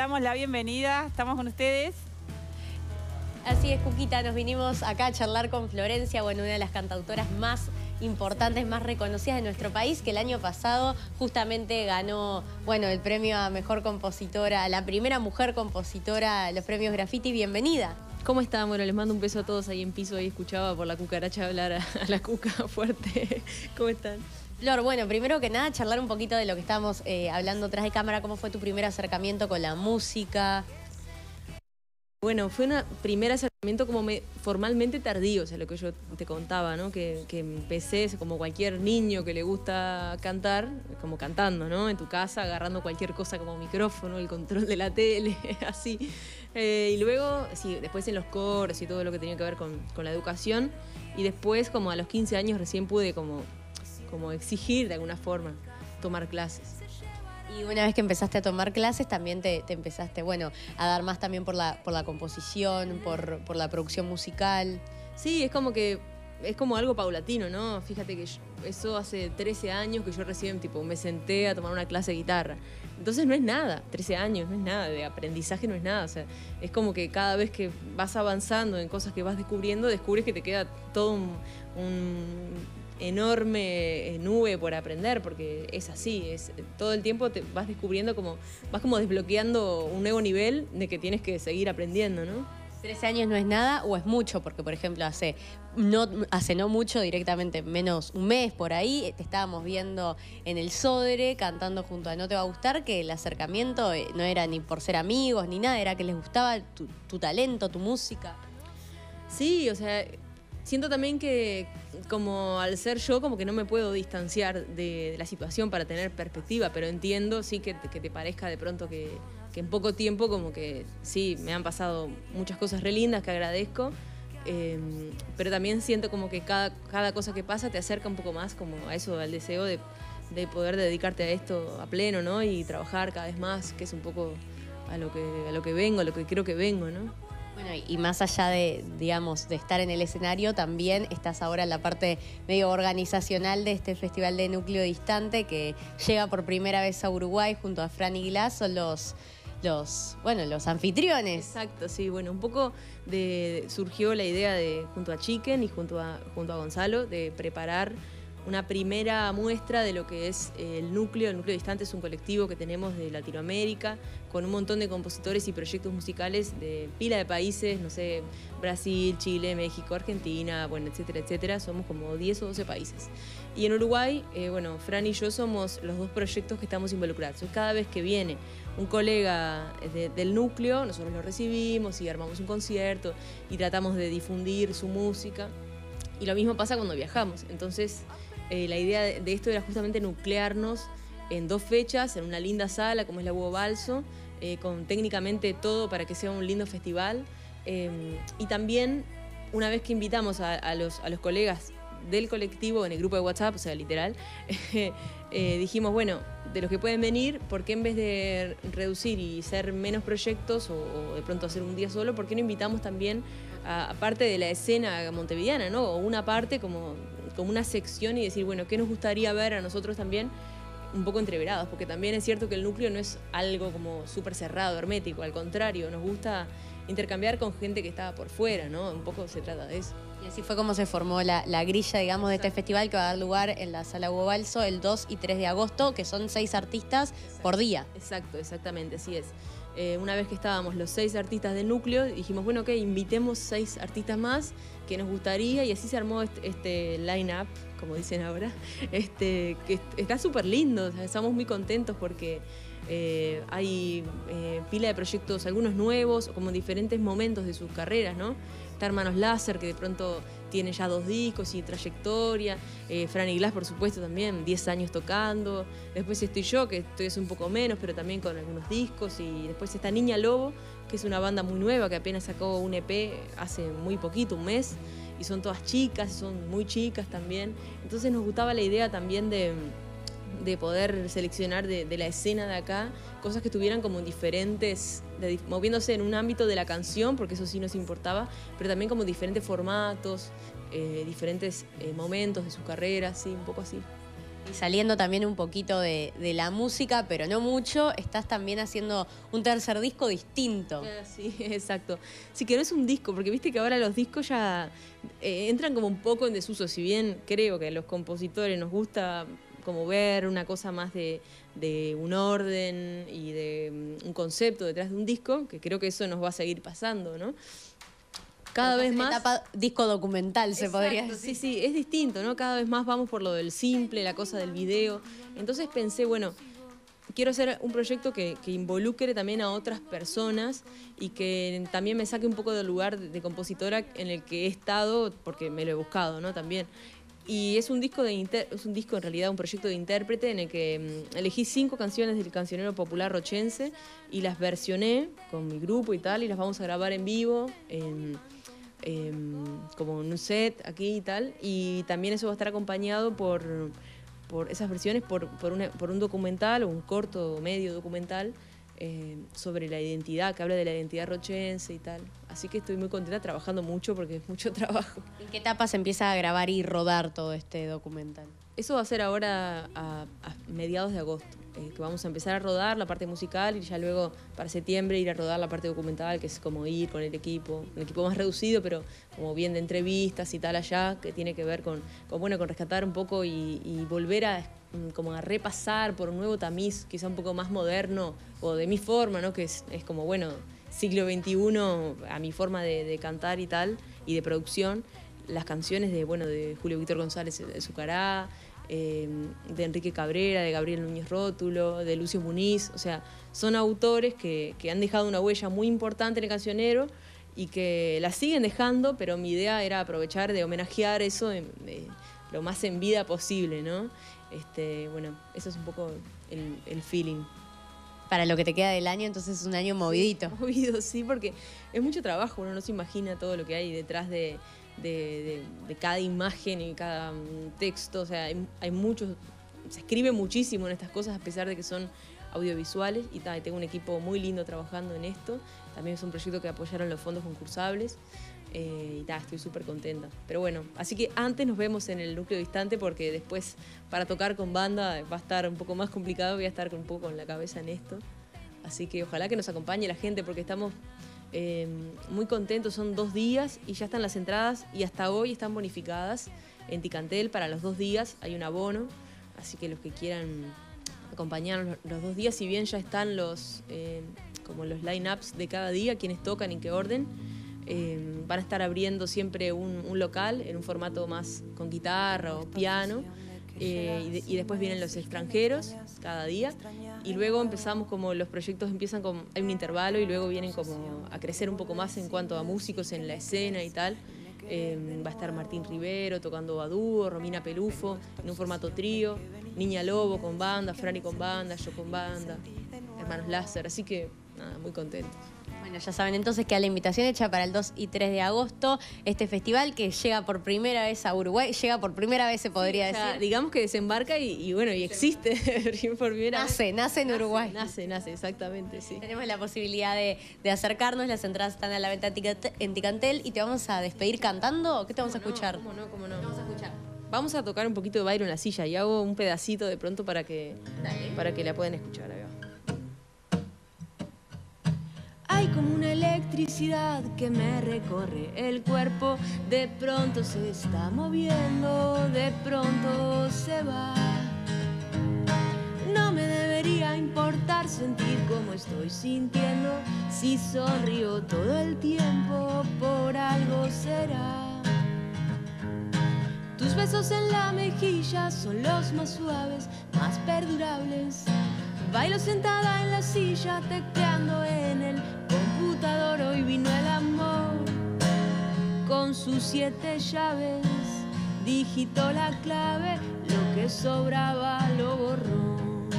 damos la bienvenida. Estamos con ustedes. Así es, Cuquita, nos vinimos acá a charlar con Florencia, bueno, una de las cantautoras más importantes, más reconocidas de nuestro país, que el año pasado justamente ganó, bueno, el premio a Mejor Compositora, la primera mujer compositora, los premios Graffiti. Bienvenida. ¿Cómo están? Bueno, les mando un beso a todos ahí en piso. Ahí escuchaba por la cucaracha hablar a la cuca fuerte. ¿Cómo están? Flor, bueno, primero que nada, charlar un poquito de lo que estábamos hablando tras de cámara. ¿Cómo fue tu primer acercamiento con la música? Bueno, fue un primer acercamiento como formalmente tardío, o sea, lo que yo te contaba, ¿no? Que empecé como cualquier niño que le gusta cantar, como cantando, ¿no? En tu casa, agarrando cualquier cosa como micrófono, el control de la tele, así. Y luego, sí, después en los coros y todo lo que tenía que ver con la educación. Y después, como a los 15 años, recién pude como exigir de alguna forma tomar clases. Y una vez que empezaste a tomar clases, también te empezaste, bueno, a dar más también por la composición, por la producción musical. Sí, es como algo paulatino, ¿no? Fíjate que eso hace 13 años que yo recién me senté a tomar una clase de guitarra. Entonces no es nada, 13 años, no es nada, de aprendizaje no es nada. O sea, es como que cada vez que vas avanzando en cosas que vas descubriendo, descubres que te queda todo un enorme nube por aprender, porque es así, todo el tiempo te vas descubriendo vas como desbloqueando un nuevo nivel de que tienes que seguir aprendiendo, ¿no? 13 años no es nada o es mucho, porque por ejemplo hace no mucho, directamente menos un mes por ahí, te estábamos viendo en el Sodre cantando junto a No Te Va a Gustar, que el acercamiento no era ni por ser amigos ni nada, era que les gustaba tu talento, tu música. Sí, o sea, siento también que como al ser yo, como que no me puedo distanciar de la situación para tener perspectiva, pero entiendo, sí, que te parezca de pronto que en poco tiempo como que sí, me han pasado muchas cosas re lindas que agradezco, pero también siento como que cada cosa que pasa te acerca un poco más como a eso, al deseo de poder dedicarte a esto a pleno, ¿no? Y trabajar cada vez más, que es un poco a lo que vengo, a lo que creo que vengo, ¿no? Bueno, y más allá de, digamos, de estar en el escenario, también estás ahora en la parte medio organizacional de este Festival de Núcleo Distante que llega por primera vez a Uruguay junto a Fran y Glass, son los anfitriones. Exacto, sí, bueno, un poco surgió la idea junto a Chicken y junto a Gonzalo, de preparar una primera muestra de lo que es el Núcleo. El Núcleo Distante es un colectivo que tenemos de Latinoamérica, con un montón de compositores y proyectos musicales de pila de países, no sé, Brasil, Chile, México, Argentina, bueno, etcétera, etcétera. Somos como 10 o 12 países. Y en Uruguay, bueno, Fran y yo somos los dos proyectos que estamos involucrados. Cada vez que viene un colega del núcleo, nosotros lo recibimos y armamos un concierto y tratamos de difundir su música. Y lo mismo pasa cuando viajamos. Entonces, la idea de esto era justamente nuclearnos en 2 fechas, en una linda sala como es la Hugo Balso, con técnicamente todo para que sea un lindo festival. Y también, una vez que invitamos a los colegas del colectivo en el grupo de WhatsApp, o sea, literal, dijimos, bueno, de los que pueden venir, ¿por qué en vez de reducir y ser menos proyectos o de pronto hacer un día solo, por qué no invitamos también a parte de la escena montevideana, ¿no? O una parte como una sección y decir, bueno, ¿qué nos gustaría ver a nosotros también un poco entreverados? Porque también es cierto que el núcleo no es algo como súper cerrado, hermético, al contrario, nos gusta intercambiar con gente que está por fuera, ¿no? Un poco se trata de eso. Y así fue como se formó la grilla, digamos, de este festival que va a dar lugar en la Sala Hugo Balso el 2 y 3 de agosto, que son 6 artistas por día. Exacto, exactamente, así es. Una vez que estábamos los 6 artistas del núcleo, dijimos, bueno, ok, invitemos 6 artistas más que nos gustaría, y así se armó este line-up, como dicen ahora, que está súper lindo. O sea, estamos muy contentos porque hay pila de proyectos, algunos nuevos, como en diferentes momentos de sus carreras, ¿no? Está Hermanos Láser, que de pronto tiene ya 2 discos y trayectoria. Fran y Glass, por supuesto, también 10 años tocando. Después estoy yo, que estoy hace un poco menos, pero también con algunos discos. Y después está Niña Lobo, que es una banda muy nueva, que apenas sacó un EP hace muy poquito, un mes. Y son todas chicas, son muy chicas también. Entonces nos gustaba la idea también de poder seleccionar de la escena de acá cosas que estuvieran como diferentes, moviéndose en un ámbito de la canción, porque eso sí nos importaba, pero también como diferentes formatos, diferentes momentos de su carrera, sí, un poco así. Y saliendo también un poquito de la música, pero no mucho, estás también haciendo un tercer disco distinto. Sí, exacto. Sí, que no es un disco, porque viste que ahora los discos ya entran como un poco en desuso, si bien creo que a los compositores nos gusta como ver una cosa más de un orden y de un concepto detrás de un disco, que creo que eso nos va a seguir pasando, ¿no? Cada vez más... etapa disco documental, se podría decir. Sí, es distinto, ¿no? Cada vez más vamos por lo del simple, la cosa del video. Entonces pensé, bueno, quiero hacer un proyecto que involucre también a otras personas y que también me saque un poco del lugar de compositora en el que he estado, porque me lo he buscado, ¿no? También. Y es un disco en realidad, un proyecto de intérprete en el que elegí 5 canciones del cancionero popular rochense y las versioné con mi grupo y tal, y las vamos a grabar en vivo, como en un set aquí y tal, y también eso va a estar acompañado por esas versiones, por un documental o un corto medio documental sobre la identidad, que habla de la identidad rochense y tal. Así que estoy muy contenta, trabajando mucho porque es mucho trabajo. ¿En qué etapa se empieza a grabar y rodar todo este documental? Eso va a ser ahora a mediados de agosto, que vamos a empezar a rodar la parte musical y ya luego para septiembre ir a rodar la parte documental, que es como ir con el equipo, un equipo más reducido, pero como bien de entrevistas y tal allá, que tiene que ver con rescatar un poco y volver a repasar por un nuevo tamiz, quizá un poco más moderno o de mi forma, ¿no? Que es como, bueno, siglo XXI, a mi forma de cantar y tal, y de producción, las canciones de Julio Víctor González de Zucará, de Enrique Cabrera, de Gabriel Núñez Rótulo, de Lucio Muniz. O sea, son autores que han dejado una huella muy importante en el cancionero y que la siguen dejando, pero mi idea era aprovechar de homenajear eso lo más en vida posible, ¿no? Bueno, eso es un poco el feeling. Para lo que te queda del año, entonces es un año movidito. Sí, movido, sí, porque es mucho trabajo, uno no se imagina todo lo que hay detrás de cada imagen y cada texto. O sea, hay mucho, se escribe muchísimo en estas cosas a pesar de que son audiovisuales y tengo un equipo muy lindo trabajando en esto. También es un proyecto que apoyaron los fondos concursables y estoy súper contenta. Pero bueno, así que antes nos vemos en el núcleo distante porque después para tocar con banda va a estar un poco más complicado, voy a estar un poco con la cabeza en esto. Así que ojalá que nos acompañe la gente porque estamos muy contentos. Son 2 días y ya están las entradas y hasta hoy están bonificadas en Ticantel para los 2 días. Hay un abono, así que los que quieran acompañarnos los 2 días, si bien ya están como los line-ups de cada día, quienes tocan y qué orden, van a estar abriendo siempre un local en un formato más con guitarra o piano. Y después vienen los extranjeros cada día y luego empezamos como los proyectos empiezan hay un intervalo y luego vienen como a crecer un poco más en cuanto a músicos en la escena y tal. Va a estar Martín Rivero tocando a dúo, Romina Pelufo en un formato trío, Niña Lobo con banda, Franny con banda, yo con banda, Hermanos Láser, así que nada, muy contentos. Bueno, ya saben entonces que a la invitación hecha para el 2 y 3 de agosto, este festival que llega por primera vez a Uruguay, llega por primera vez se podría decir. Digamos que desembarca y existe por primera vez. Nace en Uruguay. Nace, exactamente, sí. Tenemos la posibilidad de acercarnos, las entradas están a la venta en Ticantel y te vamos a despedir cantando. ¿Qué te vamos a escuchar? ¿Cómo no? ¿Qué vamos a escuchar? Vamos a tocar un poquito de Byron en la silla y hago un pedacito de pronto para que la puedan escuchar. Ahí va. Hay como una electricidad que me recorre el cuerpo, de pronto se está moviendo, de pronto se va. No me debería importar sentir cómo estoy sintiendo, si sonrío todo el tiempo, por algo será. Tus besos en la mejilla son los más suaves, más perdurables. Bailo sentada en la silla, tecleando en el computador. Hoy vino el amor con sus 7 llaves. Digitó la clave, lo que sobraba lo borró.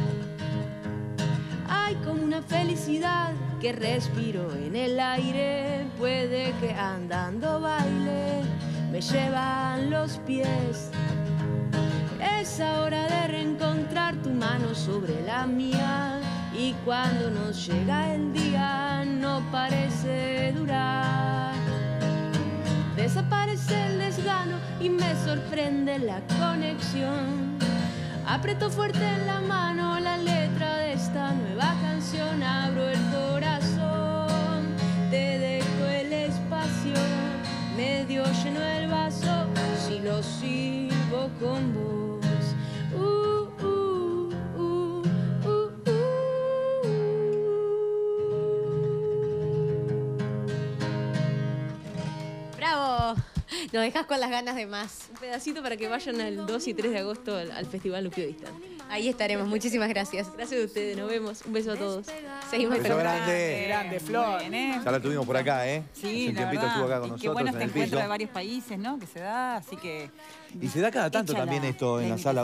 Hay como una felicidad que respiro en el aire. Puede que andando baile, me llevan los pies. Es hora de reencontrar tu mano sobre la mía y cuando nos llega el día no parece durar. Desaparece el desgano y me sorprende la conexión. Aprieto fuerte en la mano la letra de esta nueva canción. Abro el corazón, te dejo el espacio, medio lleno el vaso, si lo sirvo con vos. ¡Bravo! Nos dejas con las ganas de más. Un pedacito para que vayan el 2 y 3 de agosto al Festival Núcleo Distante. Ahí estaremos. Muchísimas gracias. Gracias a ustedes, nos vemos. Un beso a todos. Seguimos Beso grande. Grande, Flor. Muy bien, Ya la tuvimos por acá, ¿eh? Sí, Hace un la tiempito verdad. estuvo acá con Y nosotros qué bueno en este el encuentro piso. de varios países, ¿no? Que se da, así que... Y se da cada tanto Échala, también esto en la Lenny. sala.